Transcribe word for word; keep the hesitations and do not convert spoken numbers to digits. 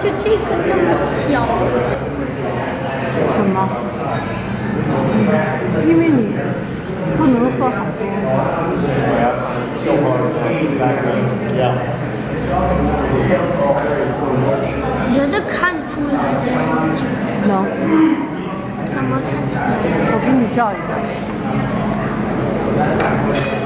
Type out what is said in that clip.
就这个那么小。 什么？因为你不能喝好多。 你觉得看出来吗？这个能。 怎么看出来？ 我给你照一个。